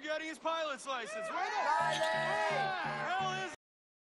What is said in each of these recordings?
getting his pilot's license. Where the hell is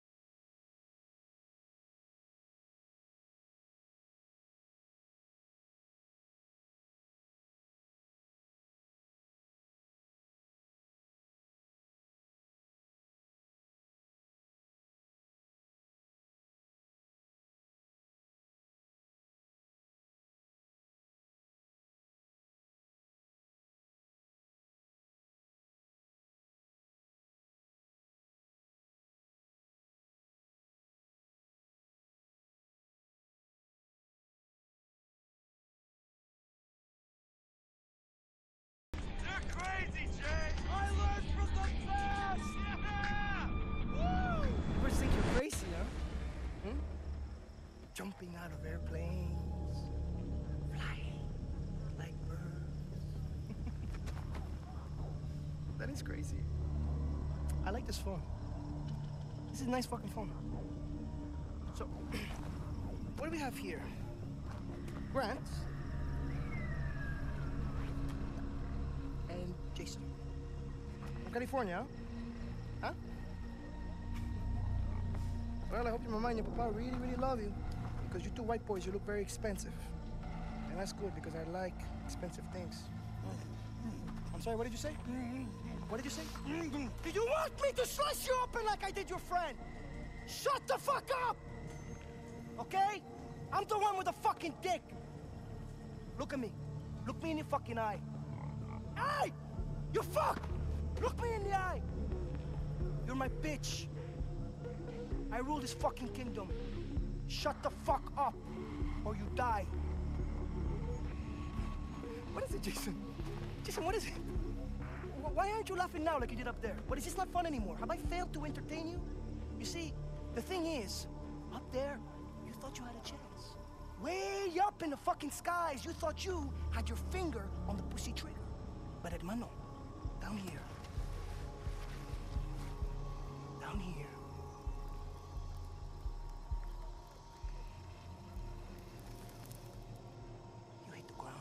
crazy, Jay! I learned from the best! Yeah! Woo! You ever think you're crazy, huh? Hmm? Jumping out of airplanes, flying like birds. That is crazy. I like this phone. This is a nice fucking phone. So, what do we have here? Grant. And Jason. From California, huh? Well, I hope your mama and your papa really, really love you. Because you two white boys, you look very expensive. And that's good, because I like expensive things. I'm sorry, what did you say? What did you say? Did you want me to slice you open like I did your friend? Shut the fuck up! Okay? I'm the one with the fucking dick. Look at me. Look me in the fucking eye. Hey! You fuck! Look me in the eye! You're my bitch. I rule this fucking kingdom. Shut the fuck up, or you die. What is it, Jason? Jason, what is it? Why aren't you laughing now like you did up there? What, is this not fun anymore? Have I failed to entertain you? You see, the thing is, up there, you thought you had a chance. Way up in the fucking skies, you thought you had your finger on the pussy trigger. But hermano, down here. Down here. You hit the ground.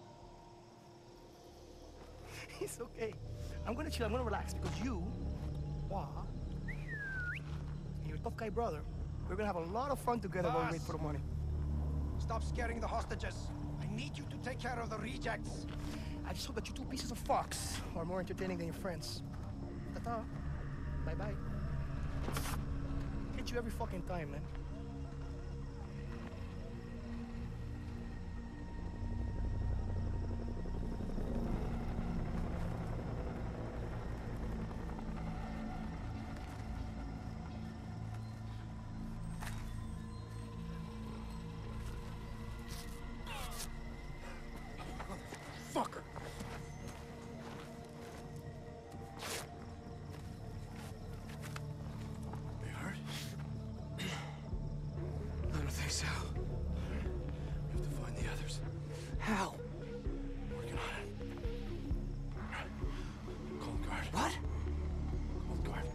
It's okay. I'm gonna chill, I'm gonna relax, because you, Vaas, and your tough guy brother, we're gonna have a lot of fun together while we wait for the money. Stop scaring the hostages. I need you to take care of the rejects. I just hope that you two pieces of fox are more entertaining than your friends. Ta-ta. Bye-bye. Hit you every fucking time, man. Fucker. They hurt? I don't think so. We have to find the others. How? Working on it. Call the guard. What? Call the guard.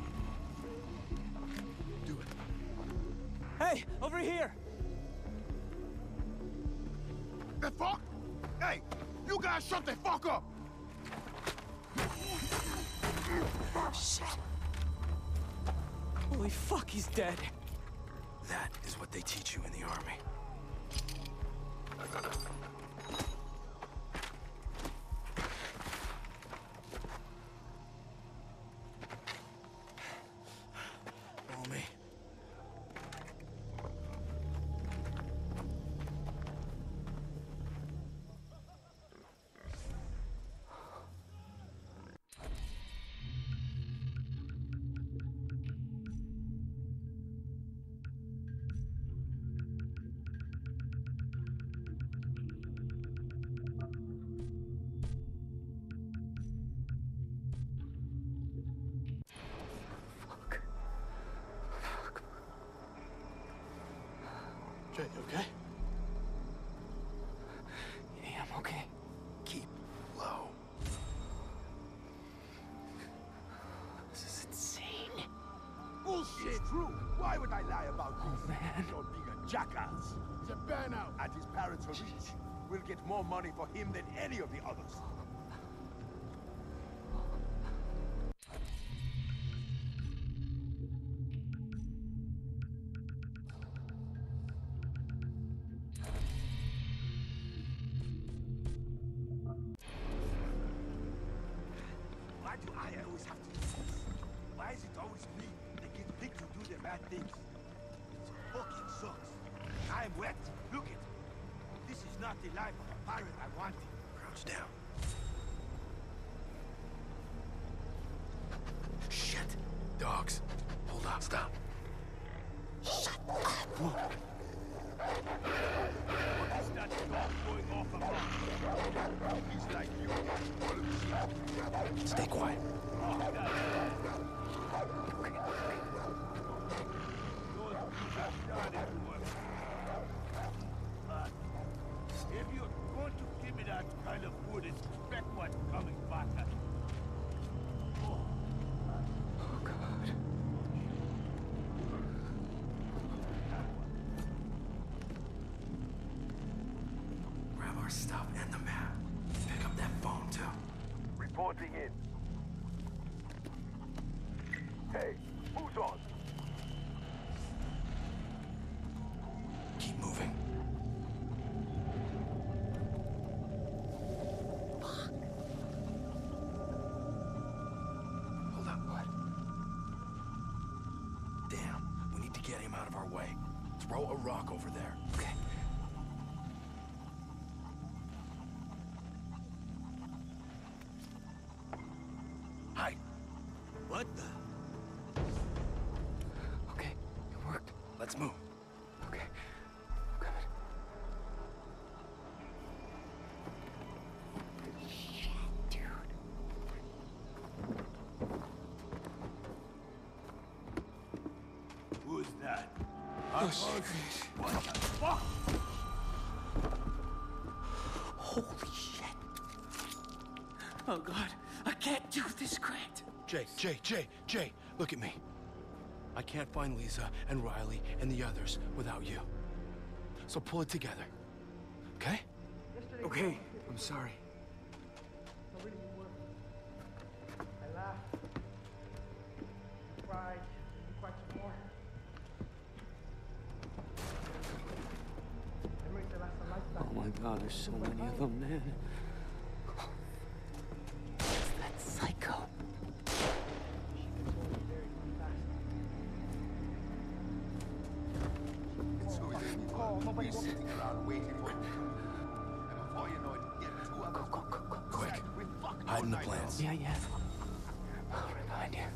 Do it. Hey, over here! The fuck? Hey, you guys shut the fuck up! Shit. Holy fuck, he's dead. That is what they teach you in the army. Follow me. Jay, you okay? Yeah, I'm okay. Keep low. This is insane. Bullshit! True. Why would I lie about this? man. You're being a jackass. He's a burnout. At his parents' rich. We'll get more money for him than any of the others. is it always me that gets picked to do the bad things? It fucking sucks. I'm wet. Look it. This is not the life of a pirate I wanted. Crouch down. Shit! Dogs. Hold on, stop. Shut up! What is that dog going off about? He's like you. Full of shit. Stay quiet. If you're going to give me that kind of wood, expect what's coming back at you. Oh, God. Grab our stuff and the map. Pick up that phone, too. Reporting in. Hey, who's on? Keep moving. Hold up, what? Damn, we need to get him out of our way. Throw a rock over there. Okay. Hide. What the? Okay, it worked. Let's move. Okay. Good. Shit, dude. Who's that? Oh, shit. What the fuck? Holy shit. Oh, God. I can't do this, Grant. Jay, look at me. I can't find Lisa and Riley and the others without you. So pull it together. Okay? Okay, I'm sorry. No, really, you were. I laughed. Cried. You cried some more. Memories that last a lifetime. Oh my God, there's so many of them, man. It's that psycho. We're sitting around waiting for it. And before you know it, you get two others. Go. Quick. Hide in the plants. Yeah. Right behind you.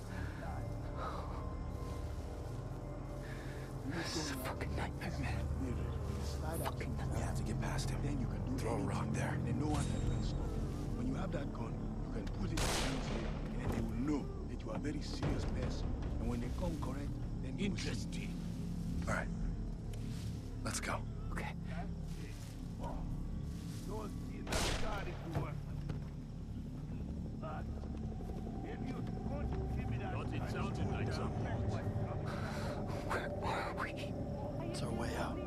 This is a fucking nightmare, man. Fucking nightmare. We have to get past him. Then you can do Throw a rock there. And then no one can stop you. When you have that gun, you can put it in hands here, and they will know that you are a very serious person. And when they come correct, then you Interesting. All right. Let's go. Okay. Don't see that card if you want. But if you're going to give me that, it sounded like something. Where are we? It's our way out.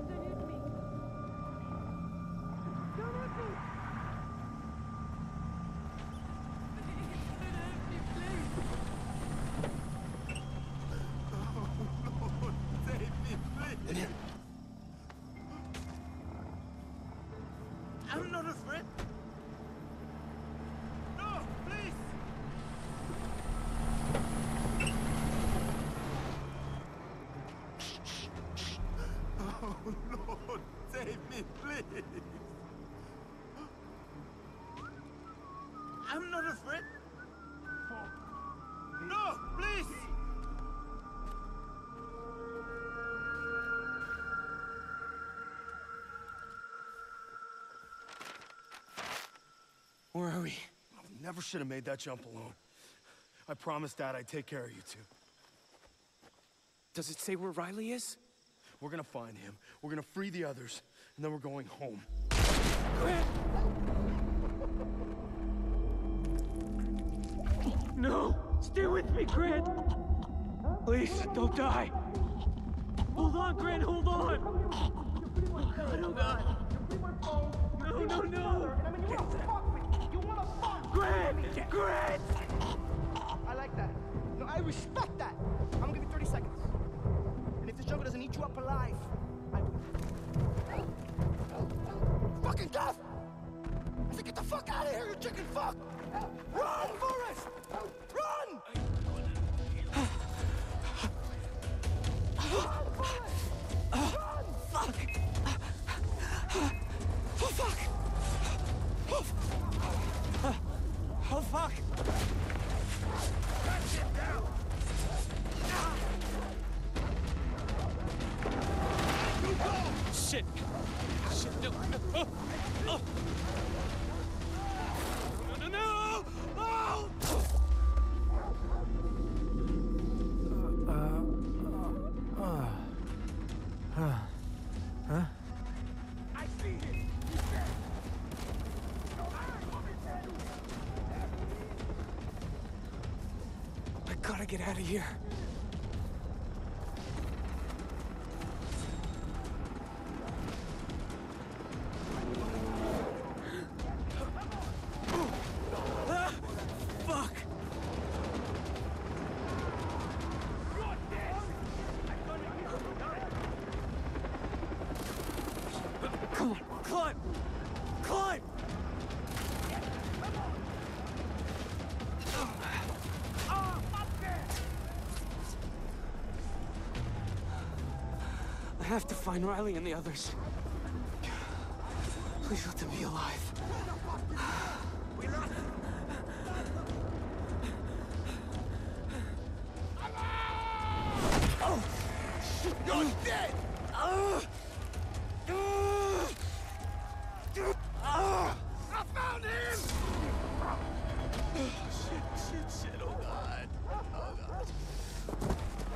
In here. I'm not afraid. No, please. Oh, Lord, save me, please. I'm not afraid. No, please. Where are we? Never should have made that jump alone. I promised Dad I'd take care of you two. Does it say where Riley is? We're gonna find him, we're gonna free the others, and then we're going home. Grant! No! Stay with me, Grant! Please, don't die! Hold on, Grant, hold on! Oh God. No! Grant! Grant! I like that. No, I respect that. I'm gonna give you 30 seconds. And if this jungle doesn't eat you up alive, I will. Fucking death! I said, get the fuck out of here, you chicken fuck! Run, Forrest! Run! Fuck! Oh, fuck! Oh, fuck! Let's get down! You go! Shit! Shit, no! Oh! Oh! No, no, no! Oh! Huh? I see him! He's dead! I gotta get out of here. Fuck! Come on, climb! Climb! I have to find Riley and the others. Please let them be alive. We lost him! Oh! You're dead! I found him! Shit, oh God. Oh God.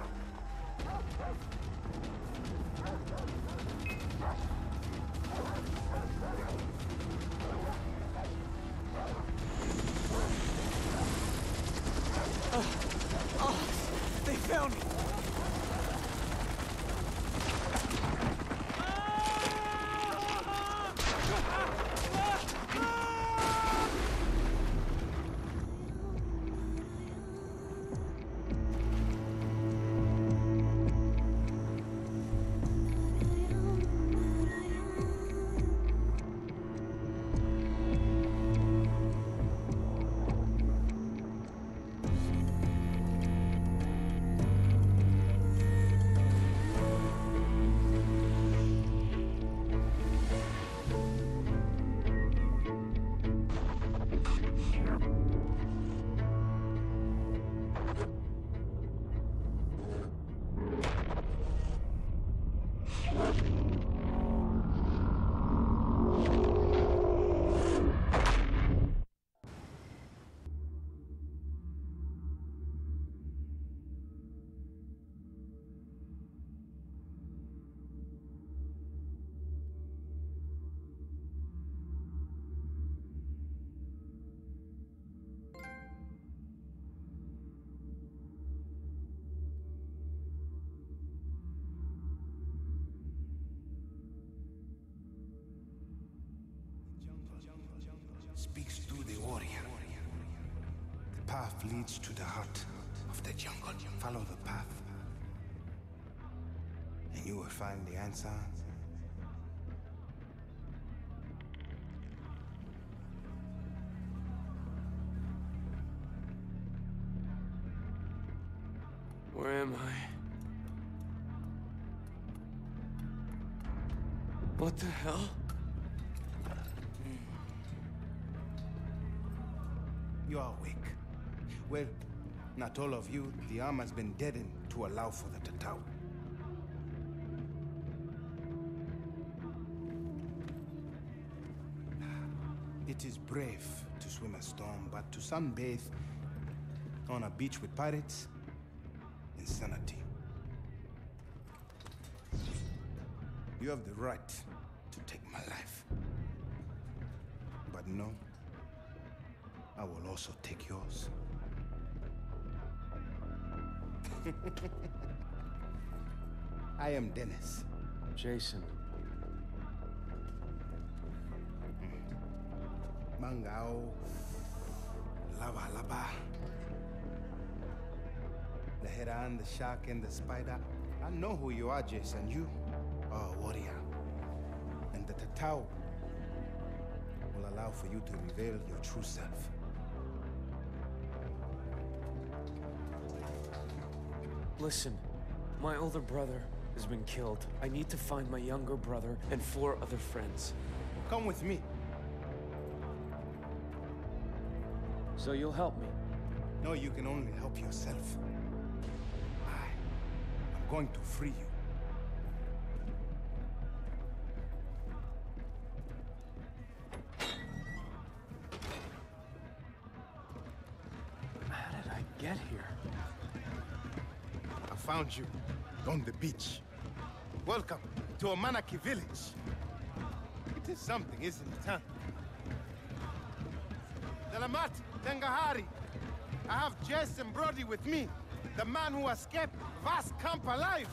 They found me! Speaks to the warrior. The path leads to the heart of the jungle. Follow the path, and you will find the answer. Where am I? What the hell? You are awake. Well, not all of you. The arm has been deadened to allow for the Tatau. It is brave to swim a storm, but to sunbathe on a beach with pirates, insanity. You have the right to take my life. But no, I will also take yours. I am Dennis. Jason. Mangao. Lava Lava. The heron, the shark, and the spider. I know who you are, Jason. You are a warrior. And the Tatau will allow for you to reveal your true self. Listen, My older brother has been killed. I need to find my younger brother and 4 other friends. Come with me. So you'll help me? No, you can only help yourself. I'm going to free you. How did I get here? I found you on the beach. Welcome to Amanaki village. It is something, isn't it, huh? Delamat Tengahari. I have Jason Brody with me, the man who escaped Vaas camp alive.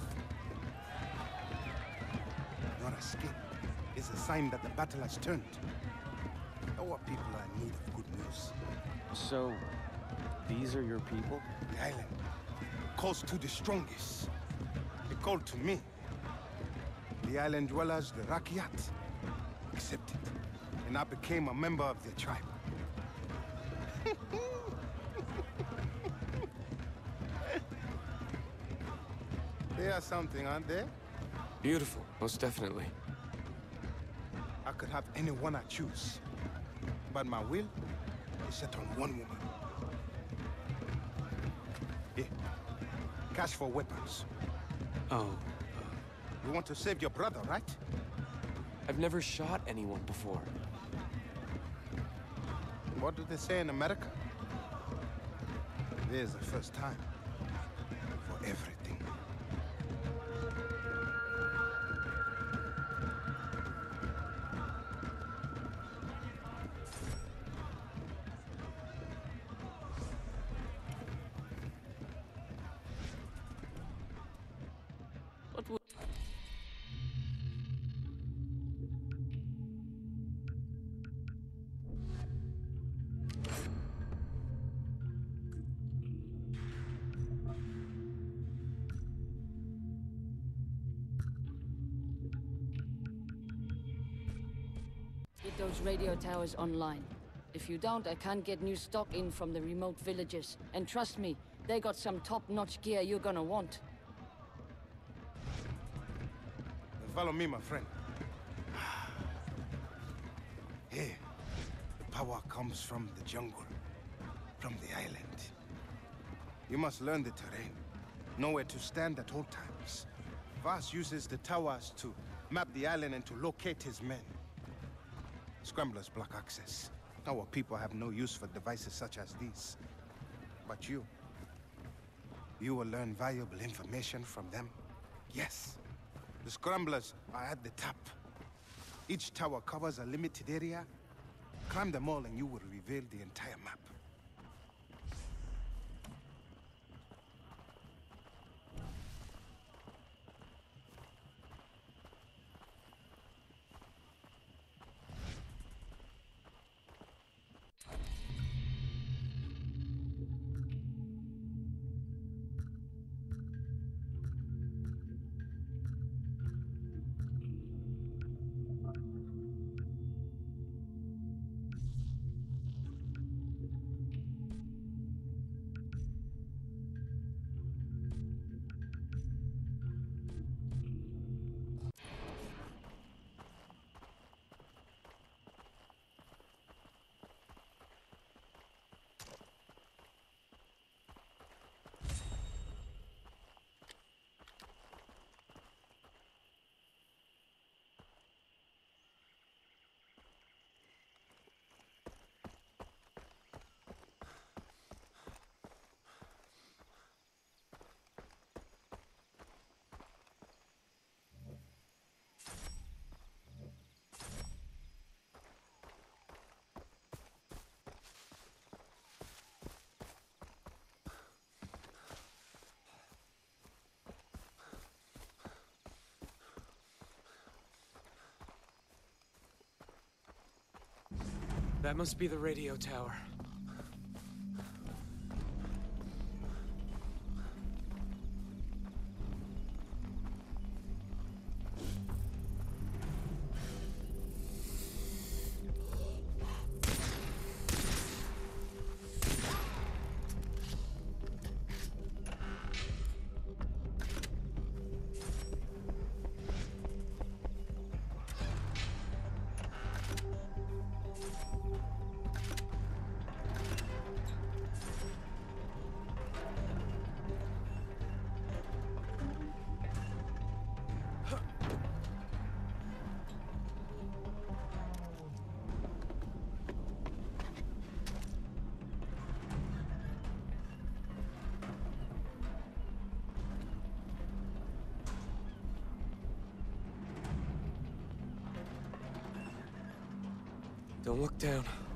Your escape is a sign that the battle has turned. Our people are in need of good news. So, these are your people? The island calls to the strongest. It called to me. The island dwellers, the Rakyat, accepted, and I became a member of their tribe. They are something, aren't they? Beautiful, most definitely. I could have anyone I choose, but my will is set on one woman. Here, cash for weapons. Oh, You want to save your brother, right? I've never shot anyone before. What do they say in America? There's a first time for everything. What would... Get those radio towers online. If you don't, I can't get new stock in from the remote villages. And trust me, they got some top-notch gear you're gonna want. Follow me, my friend. Here, the power comes from the jungle, from the island. You must learn the terrain, know where to stand at all times. Vaas uses the towers to map the island and to locate his men. Scramblers block access. Our people have no use for devices such as these. But you will learn valuable information from them. Yes. The scramblers are at the top. Each tower covers a limited area. Climb them all and you will reveal the entire map. That must be the radio tower. Don't look down.